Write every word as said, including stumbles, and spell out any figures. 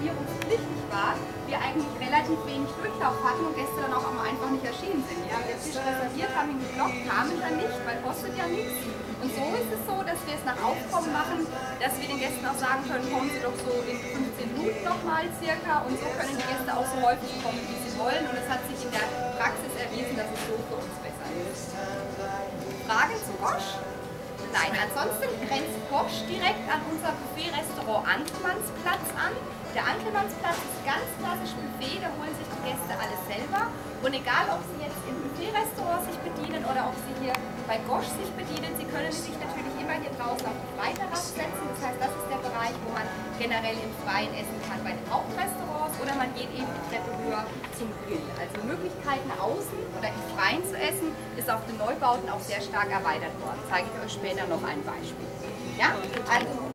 reservierungspflichtig war, wir eigentlich relativ wenig Durchlauf hatten und Gäste dann auch einfach nicht erschienen sind. Wir haben den Tisch reserviert, haben ihn geblockt, kamen dann nicht, weil kostet ja nichts. Und so ist es so, dass wir es nach Aufkommen machen, dass wir den Gästen auch sagen können, kommen Sie doch so in fünfzehn Minuten nochmal circa, und so können die Gäste auch so häufig kommen, wie sie wollen, und es hat sich in der Praxis erwiesen, dass es so für uns besser ist. Fragen zu Gosch? Nein, ansonsten grenzt Gosch direkt an unser Buffet-Restaurant Ankelmannsplatz an. Der Ankelmannsplatz ist ganz klassisch Buffet, da holen sich die Gäste alles selber. Und egal, ob sie jetzt im Buffet-Restaurant sich bedienen oder ob sie hier bei Gosch sich bedienen, sie können sich natürlich immer hier draußen auf die Freiterrasse setzen. Das heißt, das ist der Bereich, wo man generell im Freien essen kann bei den Hauptrestaurants, oder man geht eben die Treppe höher zum Grill. Also Möglichkeiten außen oder im Freien zu essen ist auf den Neubauten auch sehr stark erweitert worden. Zeige ich euch später noch ein Beispiel. Ja? Also